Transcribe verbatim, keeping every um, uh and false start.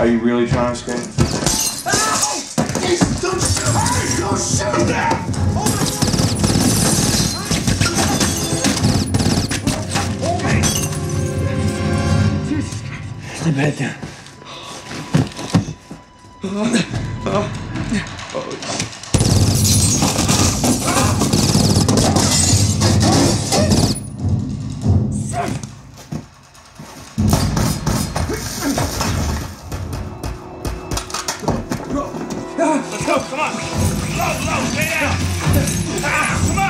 Are you really trying to escape? Don't shoot! Don't shoot! Lay back down. Let's go, come on! Low, low, stay down! Ah, come on!